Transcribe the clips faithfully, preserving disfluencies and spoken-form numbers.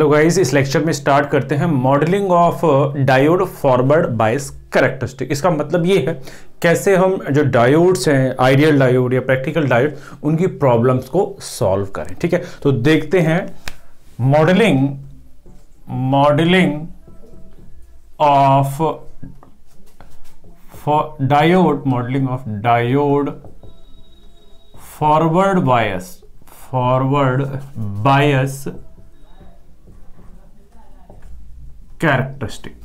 Hello guys, इस lecture में start करते हैं modelling of diode forward bias characteristic. इसका मतलब ये है कैसे हम जो डायोड्स हैं, आइडियल डायोड या प्रैक्टिकल डायोड, उनकी प्रॉब्लम्स को सॉल्व करें। ठीक है, तो देखते हैं modelling modelling of for diode modelling of diode forward bias forward bias characteristic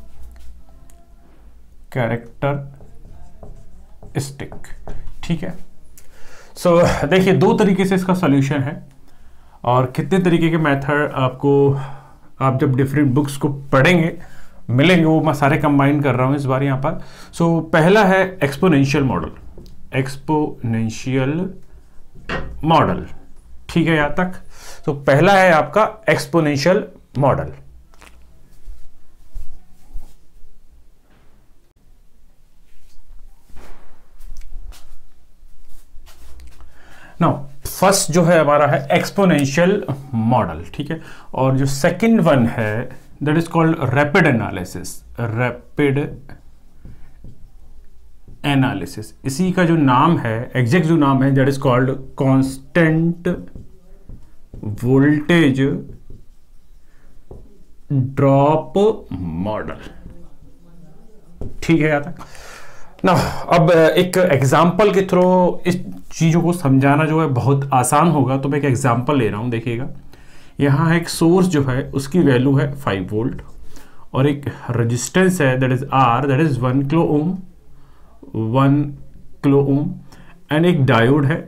characteristic ठीक है। सो so, देखिए दो तरीके से इसका सॉल्यूशन है और कितने तरीके के मेथड आपको आप जब डिफरेंट बुक्स को पढ़ेंगे मिलेंगे, वो मैं सारे कंबाइन कर रहा हूं इस बार यहाँ पर। सो so, पहला है एक्सपोनेंशियल मॉडल एक्सपोनेंशियल मॉडल ठीक है यहाँ तक। तो so, पहला है आपका एक्सपोनेंशियल मॉडल। नाउ फर्स्ट जो है हमारा है एक्सपोनेंशियल मॉडल ठीक है, और जो सेकंड वन है that is called rapid analysis rapid analysis. इसी का जो नाम है, एग्जैक्ट जो नाम है, that is called constant voltage drop model ठीक है यहाँ तक ना। अब एक एग्जाम्पल के थ्रू इस चीज़ों को समझाना जो है बहुत आसान होगा, तो मैं एक एग्जाम्पल ले रहा हूँ। देखिएगा यहाँ एक सोर्स जो है उसकी वैल्यू है फाइव वोल्ट और एक रेजिस्टेंस है that is R that is one kilo ohm one kilo ohm and एक डायोड है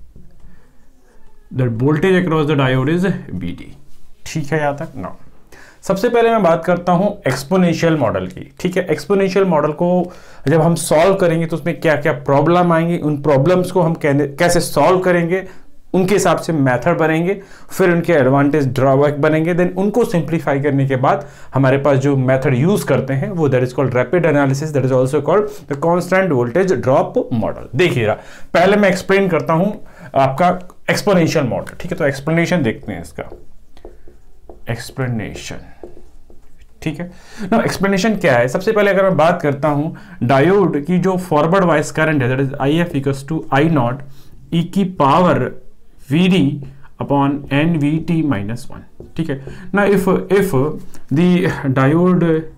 that voltage across the diode is V D ठीक है यहाँ तक ना। सबसे पहले मैं बात करता हूं एक्सपोनेंशियल मॉडल की ठीक है। एक्सपोनेंशियल मॉडल को जब हम सॉल्व करेंगे तो उसमें क्या क्या प्रॉब्लम आएंगी, उन प्रॉब्लम्स को हम कैसे सॉल्व करेंगे, उनके हिसाब से मेथड बनेंगे, फिर उनके एडवांटेज ड्रॉबैक बनेंगे, देन उनको सिंप्लीफाई करने के बाद हमारे पास जो मेथड यूज करते हैं वो that is called rapid analysis, that is also called the constant voltage drop model. देखिएगा पहले मैं एक्सप्लेन करता हूं आपका एक्सपोनेंशियल मॉडल ठीक है। तो एक्सप्लेनेशन देखते हैं इसका, एक्सप्लेनेशन ठीक है ना। एक्सप्लेनेशन क्या है, सबसे पहले अगर मैं बात करता हूं डायोड की जो फॉरवर्ड बायस करंट है that is I F equals to I not ई की power V D upon N V T minus one ठीक है ना। If if the diode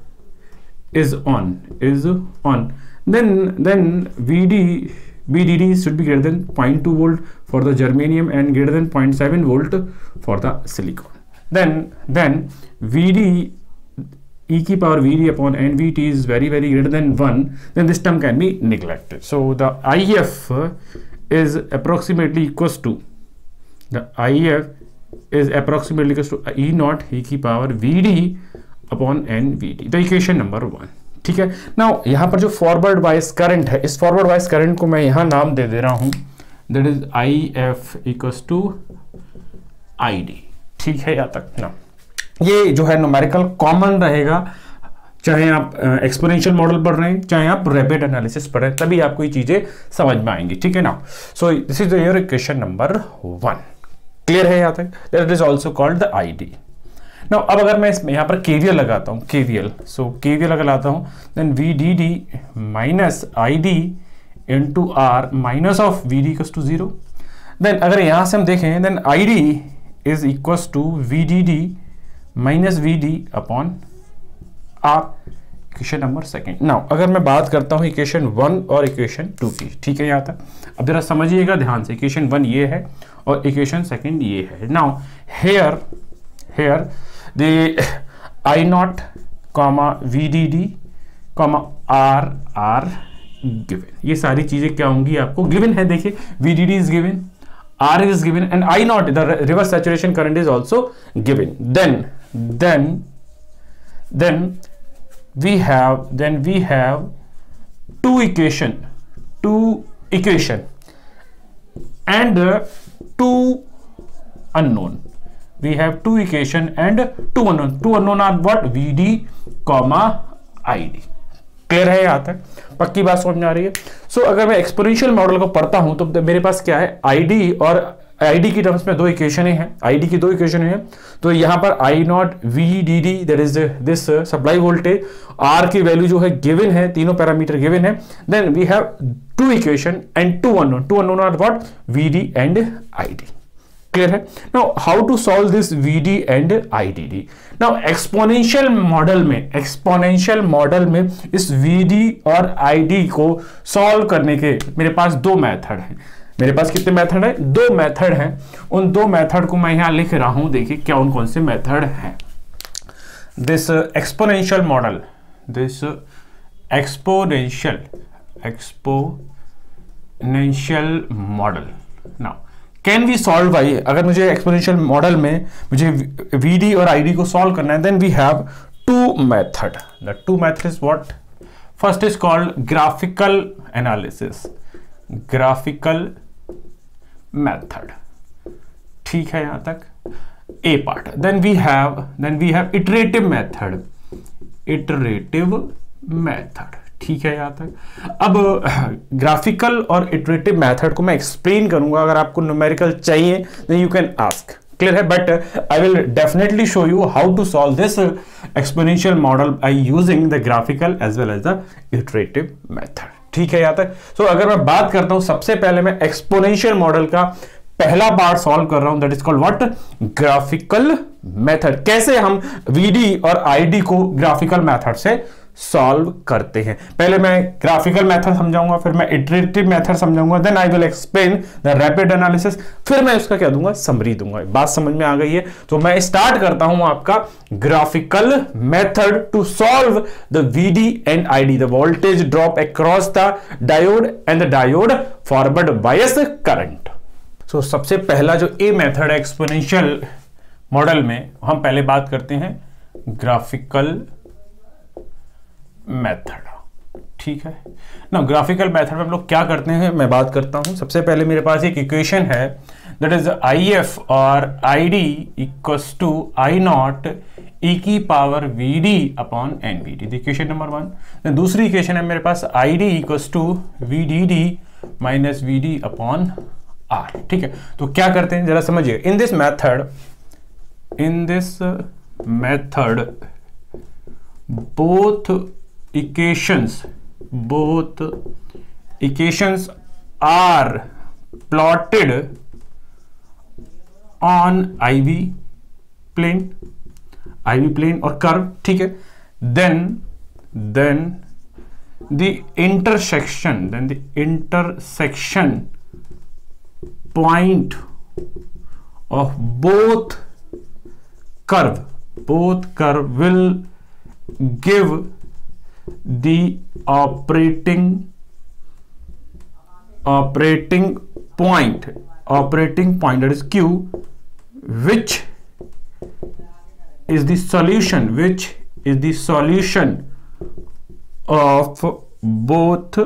is on is on then then V D V D D should be greater than zero point two volt for the germanium and greater than zero point seven volt for the silicon. Then then V D e की power V D upon N V T is very very greater than one. Then this term can be neglected. So the I F is approximately equals to the I F is approximately equals to E naught e की power V D upon N V T. The equation number one. ठीक है ना। यहां पर जो forward bias current है, इस forward bias current को मैं यहां नाम दे दे रहा हूं that is I F equals to I D ठीक है यहां तक ना। ये जो है न्यूमेरिकल कॉमन रहेगा, चाहे आप एक्सपोनेंशियल मॉडल पढ़ रहे हैं चाहे आप रैपिड एनालिसिस पढ़ रहे हैं, तभी आपको ये चीजें समझ में आएंगी ठीक है ना। So this is your equation number one. Clear है यहां तक? That is also called the I D. Now, अब अगर मैं इसमें यहाँ पर केवीएल लगाता हूँ, केवीएल सो केवीएल अगर लाता हूँ then V D D minus I D into R minus of V D equals to zero. Then अगर यहाँ से हम देखें then I D is equals to V D D minus V D upon R, equation number second. Now अगर मैं बात करता हूँ इक्वेशन वन और इक्वेशन टू की ठीक है यहाँ तक, अब जरा समझिएगा ध्यान से। इक्वेशन वन ये है और इक्वेशन सेकेंड ये है। Now here here the I naught comma V D D comma R are given। ये सारी चीजें क्या होंगी आपको गिवन है। देखिए V D D is given, R is given and I naught the reverse saturation current is also given। then then then we have then we have two equation two equation and uh, two unknown। We have two equation and two unknown. Two unknown are what? V D, comma I D. Clear है यहाँ तक? पक्की बात समझ में आ रही है? सो so, अगर मैं एक्सपोनेंशियल मॉडल को पढ़ता हूं तो मेरे पास क्या है, I D और आईडी की टर्म्स में दो इक्वेशन हैं, आईडी की दो इक्वेशन हैं, तो यहाँ पर I naught V D D that is this supply voltage, R की वैल्यू जो है गिवन है, तीनों पैरामीटर गिवन है, then we have two equation and two unknown, two unknown are what, V D and I D. Clear है? Now how to solve this V D and I D? Now exponential model में, exponential model में इस VD और ID को solve करने के मेरे पास दो मेथड हैं। मेरे पास कितने मेथड है? दो मेथड हैं। उन दो मेथड को मैं यहां लिख रहा हूं, देखिए क्या उन कौन से मेथड हैं। This exponential model, this exponential exponential model now can we solve by, अगर मुझे एक्सपोनेंशियल मॉडल में मुझे वीडी और आईडी को सॉल्व करना है, then we have two method. The two method is what? First is called graphical analysis, graphical method. ठीक है यहां तक A part. Then we have then we have iterative method, iterative method. ठीक है यहां तक। अब ग्राफिकल और इटरेटिव मेथड को मैं एक्सप्लेन करूंगा, अगर आपको न्यूमेरिकल चाहिए then you can ask. Clear है? But I will definitely show you how to solve this exponential model by using the graphical as well as the iterative method. ठीक है यहां तक। सो so, अगर मैं बात करता हूं, सबसे पहले मैं एक्सपोनेंशियल मॉडल का पहला पार्ट सॉल्व कर रहा हूं, that is called what? Graphical method. कैसे हम वीडी और आईडी को ग्राफिकल मेथड से सॉल्व करते हैं। पहले मैं ग्राफिकल मेथड समझाऊंगा, फिर मैं इटरेटिव मेथड समझाऊंगा, then I will explain the rapid analysis, फिर मैं उसका क्या दूंगा? समरी दूंगा। बात समझ में आ गई है? तो मैं स्टार्ट करता हूं आपका graphical method to solve the VD and ID, the voltage drop across the diode and the diode forward bias current. So सबसे पहला जो ए मेथड है एक्सपोनेंशियल मॉडल में, हम पहले बात करते हैं ग्राफिकल मेथड। ठीक है ना? ग्राफिकल मेथड में हम लोग क्या करते हैं, मैं बात करता हूं। सबसे पहले मेरे पास एक इक्वेशन है, दैट इज आई एफ और I D equals to I not ई की power V D upon N V D, equation number one. दूसरी इक्वेशन है मेरे पास I D equals to V D D minus V D upon R. ठीक है, तो क्या करते हैं जरा समझिए। In this method in this method both equations both equations are plotted on I V plane, I V plane और curve। ठीक है, then then the intersection then the intersection point of both curve both curve will give the operating operating point operating point that is Q, which is the solution which is the solution of both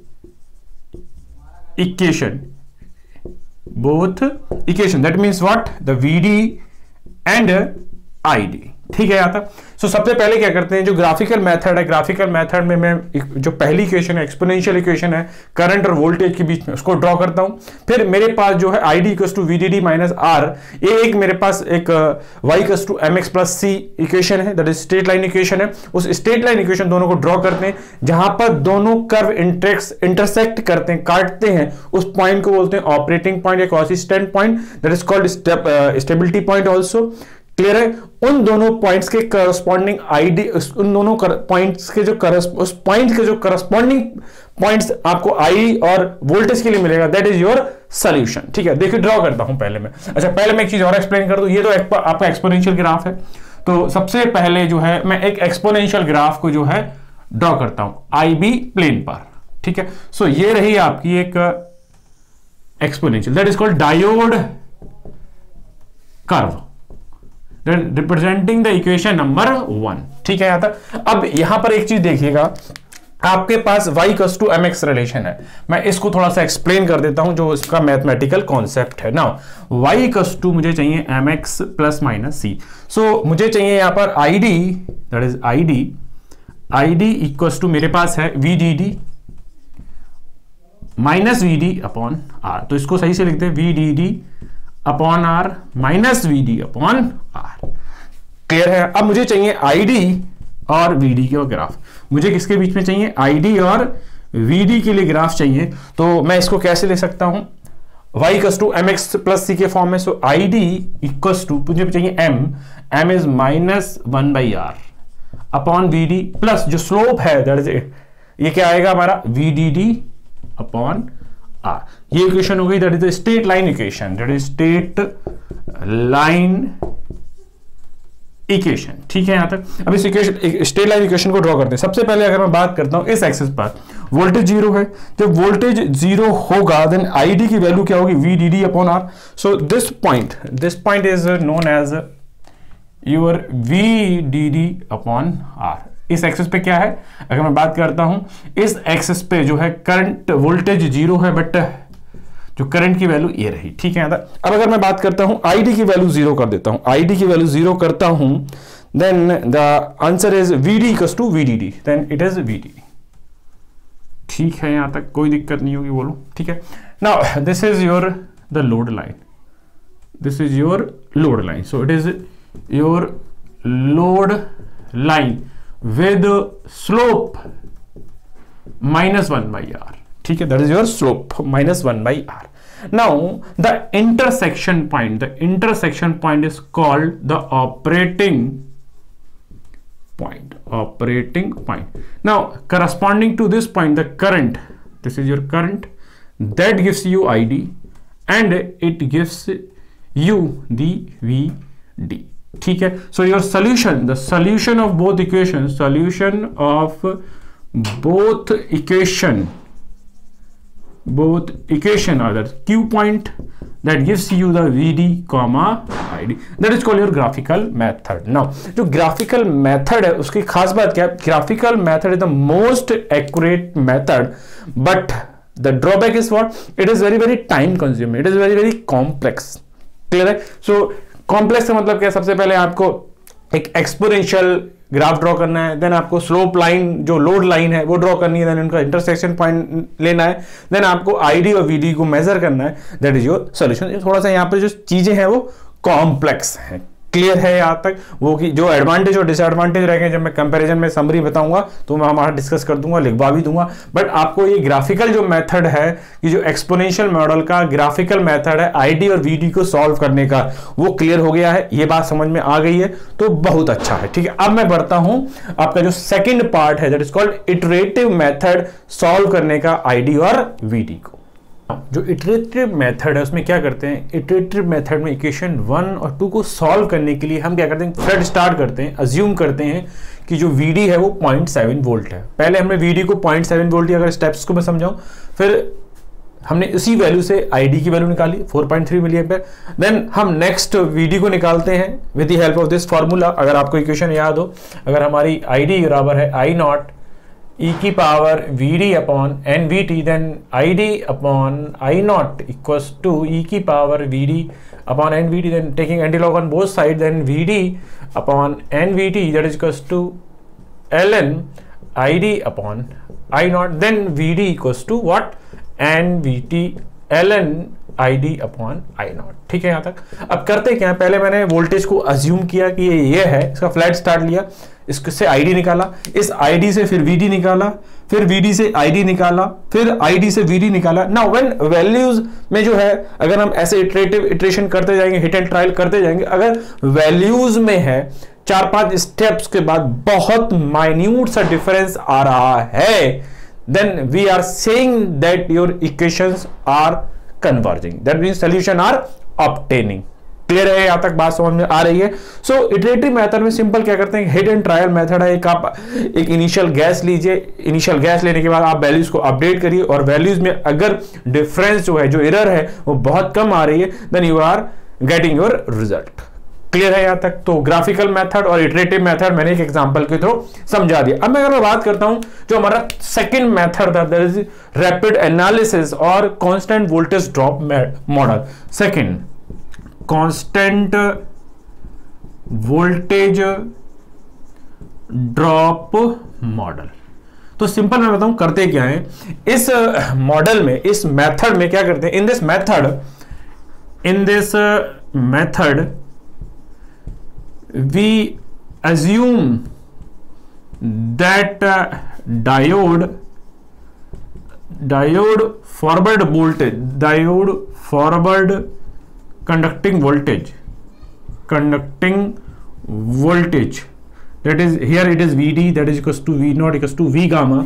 equation both equation that means what? The V D and I D। ठीक है यहां तक। So so, सबसे पहले क्या करते हैं, जो ग्राफिकल मेथड है, ग्राफिकल मेथड में मैं जो पहली इक्वेशन है, एक्सपोनेंशियल इक्वेशन है करंट और वोल्टेज के बीच में, उसको ड्रॉ करता हूं। फिर मेरे पास जो है I D equals to V D D minus R, ये एक मेरे पास एक Y equals to M X plus C equation है, that is straight line equation है। उस स्ट्रेट लाइन इक्वेशन दोनों को ड्रॉ करते हैं, जहां पर दोनों कर्व इंटरसेक्ट करते हैं, काटते हैं, उस पॉइंट को बोलते हैं ऑपरेटिंग पॉइंट या consistent point, that is called stability point also. Clear है? उन दोनों पॉइंट्स के करस्पॉन्डिंग आईडी, उन दोनों पॉइंट्स के जो उस पॉइंट के जो करस्पॉन्डिंग पॉइंट्स आपको आई और वोल्टेज के लिए मिलेगा, दैट इज योर सॉल्यूशन। ठीक है, देखिए ड्रॉ करता हूं पहले मैं। अच्छा, पहले मैं एक चीज और एक्सप्लेन कर दूं। ये तो आपका एक्सपोनेंशियल ग्राफ है, तो सबसे पहले जो है मैं एक एक्सपोनेंशियल ग्राफ को जो है ड्रॉ करता हूं आई बी प्लेन पर। ठीक है, सो ये रही आपकी एक exponential, that is called diode curve, representing the equation number one. ठीक है यहां तक। अब यहां पर एक चीज देखिएगा, आपके पास y equals to M X relation है। मैं इसको थोड़ा सा एक्सप्लेन कर देता हूं, जो इसका मैथमेटिकल कॉन्सेप्ट है ना। y इक्वल्स टू मुझे चाहिए M X plus minus C. So मुझे चाहिए यहां पर I D, that is I D I D equals to मेरे पास है V D D minus V D upon R. तो इसको सही से लिखते हैं V D D upon R minus V D upon R. Clear है? अब मुझे चाहिए आई डी और वी डी के ग्राफ। मुझे किसके बीच में चाहिए? आई डी और वी डी के लिए ग्राफ चाहिए। तो मैं इसको कैसे ले सकता हूं? y equals to M X plus C के फॉर्म में। So I D equals to, मुझे चाहिए m, m is minus one by R upon V D plus जो स्लोप है दैट इज ये क्या आएगा हमारा? V D D upon R. ये इक्वेशन हो गई, that is straight line equation, that is straight line equation. ठीक है यहां तक। अब इस इक्वेशन स्ट्रेट लाइन इक्वेशन को ड्रॉ करते हैं। सबसे पहले अगर मैं बात करता हूं इस एक्सिस पर वोल्टेज जीरो है, जब वोल्टेज जीरो होगा देन आई डी की वैल्यू क्या होगी? V D D upon R. So this point this point is known as your V D D upon R. इस एक्सिस पे क्या है? अगर मैं बात करता हूं इस एक्सिस पे जो है करंट वोल्टेज जीरो है, बट जो करंट की वैल्यू ये रही। ठीक है। अब अगर मैं बात करता हूं आई डी की वैल्यू जीरो कर देता हूं, आई डी की वैल्यू जीरो करता हूं, then the answer is V D equals to V D D, then it is V D. ठीक है, यहां तक कोई दिक्कत नहीं होगी, बोलो। ठीक है। Now this is your the load line, this is your load line. So it is your load line with slope minus one by R. ठीक है, that is your slope minus one by R. Now the intersection point, the intersection point is called the operating point, operating point. Now corresponding to this point, the current, this is your current, that gives you I D and it gives you the V D. ठीक है। So your solution, the solution of both equations, solution of both equation, both equation are that Q point that gives you the V D comma I D, that is called your graphical method. Now जो graphical method है उसकी खास बात क्या है? Graphical method is the most accurate method, but the drawback is what? It is very very time consuming, it is very very complex. Clear है? So complex का मतलब क्या? सबसे पहले आपको एक एक्सपोनेंशियल ग्राफ ड्रॉ करना है, देन आपको स्लोप लाइन जो लोड लाइन है वो ड्रॉ करनी है, देन उनका इंटरसेक्शन पॉइंट लेना है, देन आपको आईडी और वीडी को मेजर करना है, दैट इज योर सॉल्यूशन। थोड़ा सा यहाँ पे जो चीजें हैं वो कॉम्प्लेक्स हैं। क्लियर है यहाँ तक? वो कि जो एडवांटेज और डिसएडवांटेज रहेंगे जब मैं कंपैरिजन में समरी बताऊंगा तो मैं हमारा डिस्कस कर दूंगा, लिखवा भी दूंगा। बट आपको ये ग्राफिकल जो मेथड है कि जो एक्सपोनेंशियल मॉडल का ग्राफिकल मेथड है आईडी और वीडी को सॉल्व करने का, वो क्लियर हो गया है, ये बात समझ में आ गई है तो बहुत अच्छा है। ठीक है, अब मैं बढ़ता हूं आपका जो सेकेंड पार्ट है that is called iterative method solve करने का आईडी और वीडी को। जो इटरेटिव मेथड है उसमें क्या करते हैं? इटरेटिव मेथड में इक्वेशन वन और टू को सॉल्व करने के लिए हम क्या करते हैं? थ्रेड स्टार्ट करते हैं, अज्यूम करते हैं कि जो वीडी है वो पॉइंट सेवन वोल्ट है। पहले हमने वीडी को पॉइंट सेवन वोल्ट की अगर स्टेप्स को मैं समझाऊं, फिर हमने इसी वैल्यू से आईडी की वैल्यू निकाली four point three milliampere, then हम नेक्स्ट वीडी को निकालते हैं with the help of this formula. अगर आपको इक्वेशन याद हो, अगर हमारी आईडी बराबर है आई नॉट e की power V D upon N V T, then I D upon I naught equals to e की power V D upon N V T, then taking antilog on both side, then V D upon N V T that is equals to L N I D upon I naught, then V D equals to what? N V T L N I D upon I naught. ठीक है यहाँ तक। अब करते क्या है? पहले मैंने वोल्टेज को अज्यूम किया कि ये ये है, इसका फ्लैट स्टार्ट लिया, इससे आईडी निकाला, इस आईडी से फिर वीडी निकाला, फिर वीडी से आईडी निकाला, फिर आईडी से वीडी निकाला। नाउ व्हेन वैल्यूज में जो है अगर हम ऐसे इटरेटिव इटरेशन करते जाएंगे, हिट एंड ट्रायल करते जाएंगे, अगर वैल्यूज में है चार पांच स्टेप्स के बाद बहुत माइन्यूट सा डिफरेंस आ रहा है, then we are saying that your equations are converging, that means solution are obtaining. Clear है? यहां तक बात समझ में आ रही है? सो इटरेटिव मेथड में सिंपल क्या करते हैं? हिट एंड ट्रायल मेथड है। एक आप एक इनिशियल गैस लीजिए, इनिशियल गैस लेने के बाद आप वैल्यूज को अपडेट करिए और वैल्यूज में अगर डिफरेंस जो है, जो एरर है वो बहुत कम आ रही है, then you are getting your result. Clear है यहां तक? तो ग्राफिकल मेथड और इटरेटिव मेथड मैंने एक एग्जांपल के थ्रू समझा दिया। अब मैं अगर मैं बात करता हूं जो हमारा सेकंड मेथड था दैट इज रैपिड एनालिसिस और constant voltage drop model. Second, constant voltage drop model. तो सिंपल मैं बताऊं करते क्या है इस मॉडल में, इस मेथड में क्या करते हैं? In this method in this uh, method we assume that uh, diode diode forward voltage diode forward conducting voltage conducting voltage that is here it is V D, that is equals to V naught equals to V gamma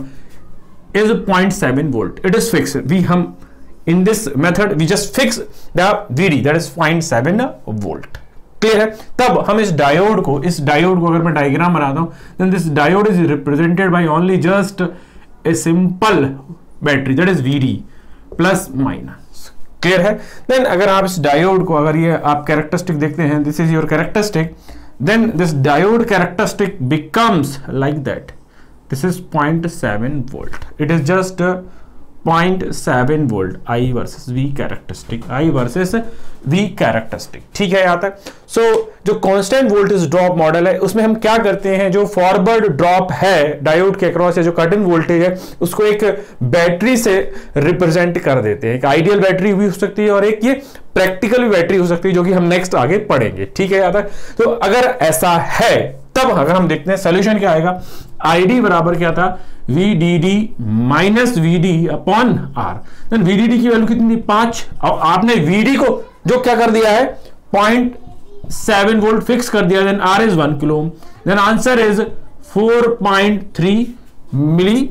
is zero point seven volt. It is fixed. We hum in this method we just fix the V D, that is zero point seven volt. Clear है? तब हम इस diode को इस diode को अगर मैं diagram बनाता हूं, then this diode is represented by only just a simple battery, that is V D plus minus. Clear है? देन अगर आप इस डायोड को अगर ये आप कैरेक्टरिस्टिक देखते हैं, this is your characteristic, then this diode characteristic becomes like that. This is zero point seven volt. It is just uh, zero point seven volt. I versus V characteristic. I versus V characteristic. ठीक है यहाँ तक? So जो constant voltage drop model है उसमें हम क्या करते हैं, जो फॉरवर्ड ड्रॉप है डायोड के अक्रॉस या जो कट इन वोल्टेज है उसको एक बैटरी से रिप्रेजेंट कर देते हैं. एक आइडियल बैटरी भी हो सकती है और एक ये प्रैक्टिकल भी बैटरी हो सकती है, जो कि हम नेक्स्ट आगे पढ़ेंगे. ठीक है यहाँ तक? तो अगर ऐसा है तब अगर हम देखते हैं सोल्यूशन क्या आएगा, आईडी बराबर क्या था, V D D minus V D upon R. Then V D D की वैल्यू कितनी थी, पांच, और आपने वी डी को जो क्या कर दिया है zero point seven volt fix कर दिया. Then R is one kilo ohm. Then answer is four point three milli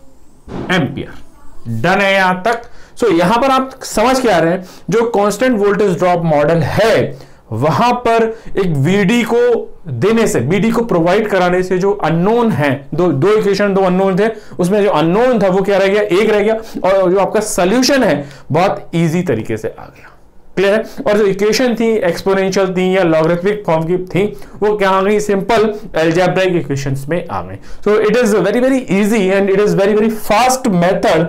ampere. Done है यहां तक? सो so, यहां पर आप समझ के आ रहे हैं जो कांस्टेंट वोल्टेज ड्रॉप मॉडल है वहां पर एक वीडी को देने से, वीडी को प्रोवाइड कराने से जो अननोन है, दो दो इक्वेशन दो अननोन थे, उसमें जो अननोन था वो क्या रह गया, एक रह गया, और जो आपका सोल्यूशन है बहुत इजी तरीके से आ गया. क्लियर है? और जो इक्वेशन थी एक्सपोनेंशियल थी या लॉगरिथमिक फॉर्म की थी वो क्या आ गई, सिंपल अलजेब्रिक इक्वेशंस में आ गई. So it is very very easy and it is very very fast method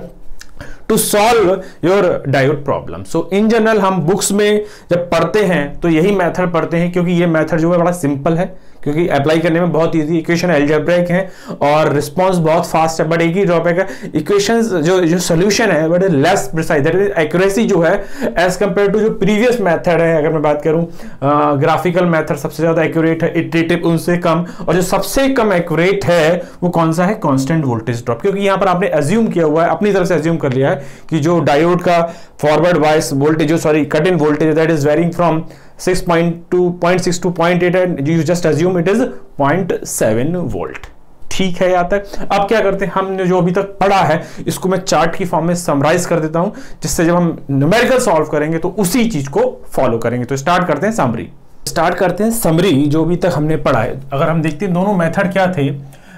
to solve your diode problem. So in general हम बुक्स में जब पढ़ते हैं तो यही मेथड पढ़ते हैं, क्योंकि ये मेथड जो है बड़ा सिंपल है, क्योंकि अप्लाई करने में बहुत इजी, इक्वेशन अलजेब्रिक है और रिस्पांस बहुत फास्ट है. बट एक ही ड्रॉबैक है, इक्वेशंस जो जो सोल्यूशन है but less precise, that is accuracy जो है एज कंपेयर टू जो प्रीवियस मेथड है. अगर मैं बात करूं ग्राफिकल मेथड सबसे ज्यादा एक्यूरेट है, इटरेटिव उनसे कम, और जो सबसे कम एक्यूरेट है वो कौन सा है, कांस्टेंट वोल्टेज ड्रॉप. क्योंकि यहां पर आपने अज्यूम किया हुआ है, अपनी तरफ से अज्यूम कर लिया है कि जो डायोड का फॉरवर्ड बायस वोल्टेज, जो sorry cut in voltage, that is varying from six point two zero point six to zero point eight and you just assume it is zero point seven volt. ठीक है यहाँ तक? अब क्या करते हैं, हमने जो अभी तक पढ़ा है इसको मैं चार्ट की फॉर्म में समराइज कर देता हूं, जिससे जब हम न्यूमेरिकल सॉल्व करेंगे तो उसी चीज को फॉलो करेंगे. तो स्टार्ट करते हैं समरी स्टार्ट करते हैं समरी जो अभी तक हमने पढ़ा है. अगर हम देखते हैं दोनों मेथड क्या थे,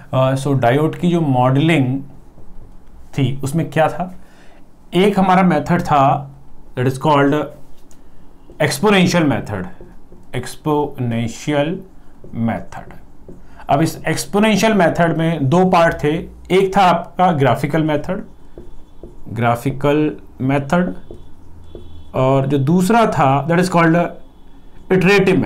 सो uh, डायोड की जो मॉडलिंग थी उसमें क्या था, एक हमारा मेथड था that is called exponential method. Exponential method. अब इस एक्सपोनेंशियल मेथड में दो पार्ट थे, एक था आपका ग्राफिकल मेथड ग्राफिकल मेथड और जो दूसरा था that is called iterative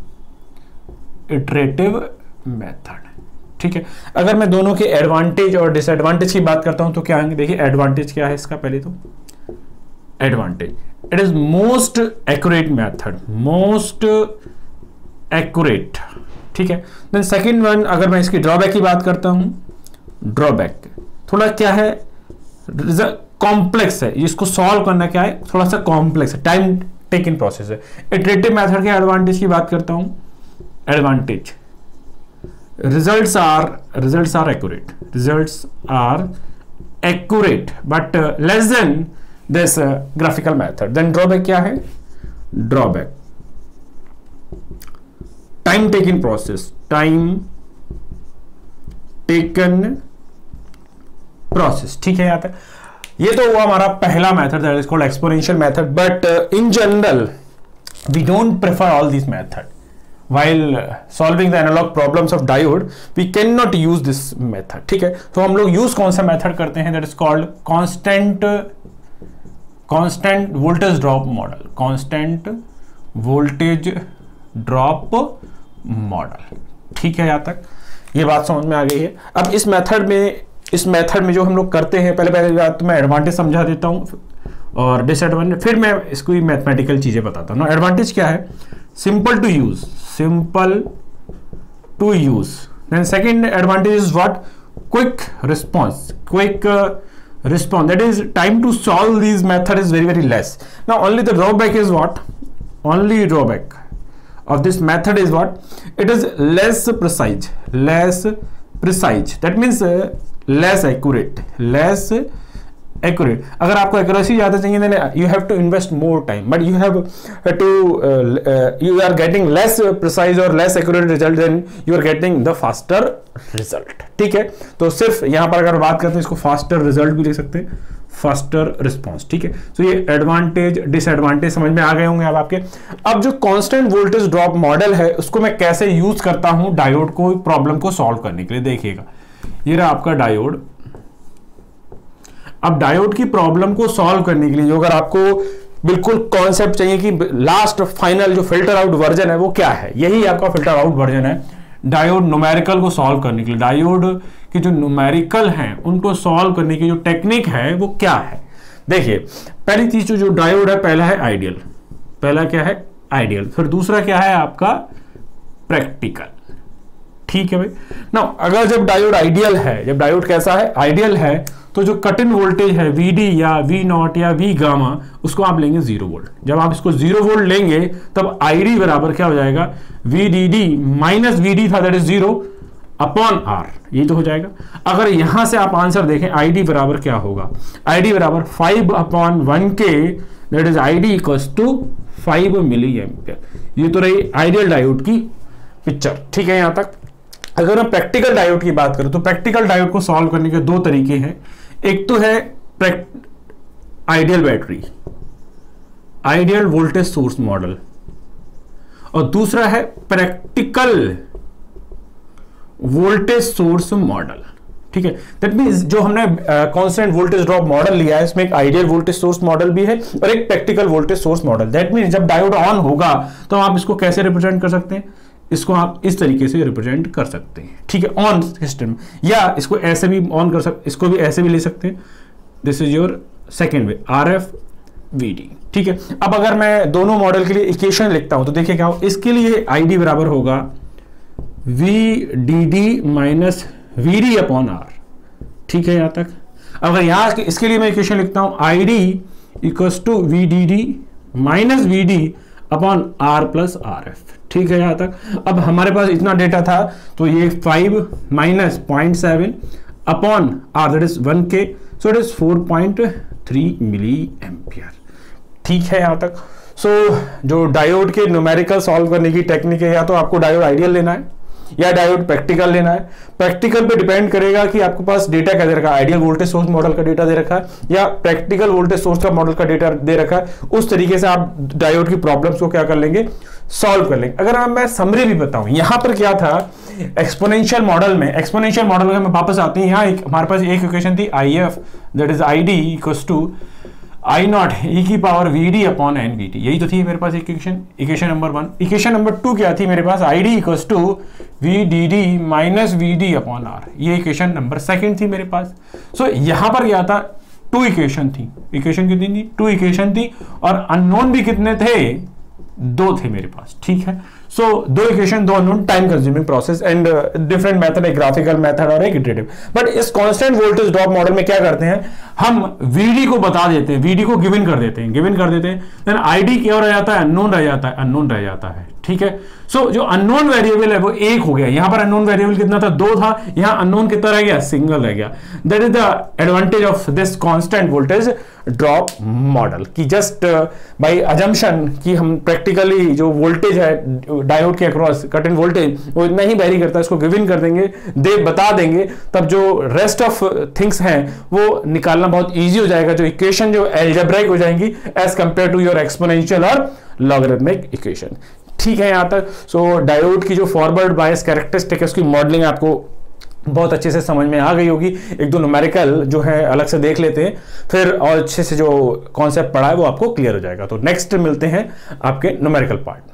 method iterative method. ठीक है? अगर मैं दोनों के एडवांटेज और डिसएडवांटेज की बात करता हूं तो क्या आएंगे, देखिए एडवांटेज क्या है इसका. पहले तो advantage, it is most accurate method, most accurate. ठीक है? देन सेकंड वन, अगर मैं इसकी ड्रॉबैक की बात करता हूं, ड्रॉबैक थोड़ा क्या है, कॉम्प्लेक्स है, इसको सॉल्व करना क्या है, थोड़ा सा कॉम्प्लेक्स है, टाइम टेकिंग प्रोसेस है. इटरेटिव मेथड के एडवांटेज की बात करता हूं, advantage, results are results are accurate results are accurate but less than this graphical method. Then drawback क्या है, drawback time taking process time taken process. ठीक है यहाँ तक? ये तो हुआ हमारा पहला method that is called exponential method. But in general we don't prefer all this method while solving the analog problems of diode. We cannot use this method. ठीक है? तो हम लोग यूज कौन सा मेथड करते हैं, that is called constant constant voltage drop model constant voltage drop model. ठीक है यहाँ तक? ये बात समझ में आ गई है. अब इस मेथड में इस मेथड में जो हम लोग करते हैं, पहले पहले बात तो मैं एडवांटेज समझा देता हूँ और डिसएडवांटेज, फिर मैं इसको मैथमेटिकल चीजें बताता हूँ ना। एडवांटेज क्या है? Simple to use, simple to use. Then second advantage is what? Quick response, quick response, that is time to solve these method is very very less. Now only the drawback is what? Only drawback of this method is what? It is less precise, less precise, that means uh, less accurate, less accurate. अगर आपको accuracy ज़्यादा चाहिए then you have to invest more time, but you have to uh, uh, you are getting less precise or less accurate result than you are getting the faster result. ठीक है, तो सिर्फ यहाँ पर अगर बात करते हैं इसको फास्टर रिजल्ट भी ले सकते हैं, फास्टर रिस्पॉन्स। ठीक है, तो ये एडवांटेज डिसएडवांटेज समझ में आ गए होंगे अब आपके। अब जो कांस्टेंट वोल्टेज ड्रॉप मॉडल है उसको मैं कैसे यूज करता हूं डायोड को प्रॉब्लम को सॉल्व करने के लिए, देखिएगा ये रहा आपका डायोड। अब डायोड की प्रॉब्लम को सॉल्व करने के लिए जो अगर आपको बिल्कुल कॉन्सेप्ट चाहिए कि लास्ट फाइनल जो फिल्टर आउट वर्जन है वो क्या है, यही आपका फिल्टर आउट वर्जन है डायोड न्यूमेरिकल को सॉल्व करने के लिए। डायोड के जो न्यूमेरिकल हैं उनको सॉल्व करने की जो टेक्निक है वो क्या है, देखिए पहली चीज जो, जो डायोड है पहला है आइडियल, पहला क्या है? आइडियल। फिर दूसरा क्या है आपका? प्रैक्टिकल। ठीक है भाई ना। अगर जब डायोड आइडियल है, जब डायोड कैसा है? आइडियल है, तो जो कट इन वोल्टेज है वी डी या वी नॉट या वी गामा उसको आप लेंगे जीरो वोल्ट। जब आप इसको जीरो वोल्ट लेंगे तब आई डी बराबर क्या हो जाएगा? V D D minus V D था that is zero upon R, ये तो हो जाएगा। अगर यहां से आप आंसर देखें आई डी बराबर क्या होगा? आई डी बराबर five upon one K that is I D equals to five milliampere. ये तो रही आइडियल डायोड की पिक्चर। ठीक है यहां तक। अगर हम प्रैक्टिकल डायोड की बात करें तो प्रैक्टिकल डायोड को सॉल्व करने के दो तरीके हैं। एक तो है ideal battery, ideal voltage source model, और दूसरा है प्रैक्टिकल वोल्टेज सोर्स मॉडल। ठीक है, दैट मींस जो हमने कांस्टेंट वोल्टेज ड्रॉप मॉडल लिया है इसमें एक आइडियल वोल्टेज सोर्स मॉडल भी है और एक practical voltage source model. That means जब डायोड ऑन होगा तो आप इसको कैसे रिप्रेजेंट कर सकते हैं? इसको आप इस तरीके से रिप्रेजेंट कर सकते हैं। ठीक है, ऑन सिस्टम, या इसको ऐसे भी ऑन कर सकते, इसको भी ऐसे भी ले सकते हैं। This is your second way, R F V D. ठीक है, अब अगर मैं दोनों मॉडल के लिए इक्वेशन लिखता हूं तो देखिए क्या हो। इसके लिए आई डी बराबर होगा V D D minus V D upon R. ठीक है यहां तक। अगर यहां इसके लिए मैं इक्वेशन लिखता हूं I D equals to V D D minus V D upon R plus R F. ठीक है यहां तक। अब हमारे पास इतना डेटा था तो ये five minus point seven upon R that is one K, so it is four point three milli ampere. ठीक है यहां तक। सो so, जो डायोड के न्यूमेरिकल सॉल्व करने की टेक्निक है, या तो आपको डायोड आइडियल लेना है या डायोड प्रैक्टिकल लेना है। प्रैक्टिकल पे डिपेंड करेगा कि आपके पास डेटा क्या दे रखा है, आइडियल वोल्टेज सोर्स मॉडल का डेटा दे रखा है या प्रैक्टिकल वोल्टेज सोर्स का मॉडल का डेटा दे रखा है। उस तरीके से आप डायोड की प्रॉब्लम्स को क्या कर लेंगे? सॉल्व कर लेंगे। अगर मैं समरी भी बताऊं, यहां पर क्या था एक्सपोनेंशियल मॉडल में, एक्सपोनेंशियल मॉडल में वापस आते हैं, यहां एक हमारे पास एक इक्वेशन थी I F that is I D equals to I not ई की power V D upon N V T. यही तो थी मेरे पास equation, equation number one. Equation number two क्या थी मेरे पास? I D equals to V D D minus V D upon R. ये इक्वेशन नंबर सेकंड थी मेरे पास। सो so, यहां पर क्या था? टू इक्वेशन थी। इक्वेशन कितनी थी? टू इक्वेशन थी और अननोन भी कितने थे? दो थे मेरे पास। ठीक है, सो so, दो इक्वेशन, दो unknown, time consuming process and different method, एक ग्राफिकल मेथड और एक इटरेटिव। बट इस कांस्टेंट वोल्टेज ड्रॉप मॉडल में क्या करते हैं, हम वीडी को बता देते हैं, वीडी को गिवन कर देते हैं, गिवन कर देते हैं, देन आईडी क्या रह जाता है? अननोन रह जाता है, अननोन रह जाता है। ठीक है, सो so, जो अननोन वेरिएबल है वो एक हो गया। यहां पर अननोन वेरिएबल कितना था? दो था। यहां अननोन कितना रह गया? सिंगल रह गया। That is the advantage of this constant voltage drop model की जस्ट बाय अजम्पशन कि हम प्रैक्टिकली जो वोल्टेज है डायोड के अक्रॉस कट इन वोल्टेज वो इतना ही वेरी करता है, इसको गिवन कर देंगे, दे बता देंगे, तब जो रेस्ट ऑफ थिंग्स हैं वो निकालना बहुत इजी हो जाएगा। जो इक्वेशन जो एल्जेब्राइक हो जाएंगी as compare to your exponential और लॉगरिथमिक इक्वेशन। ठीक है यहां तक। सो so, डायोड की जो फॉरवर्ड बायस कैरेक्टरिस्टिक है उसकी मॉडलिंग आपको बहुत अच्छे से समझ में आ गई होगी। एक दो न्यूमेरिकल जो है अलग से देख लेते हैं, फिर और अच्छे से जो कॉन्सेप्ट पढ़ा है वो आपको क्लियर हो जाएगा। तो नेक्स्ट मिलते हैं आपके न्यूमेरिकल पार्ट।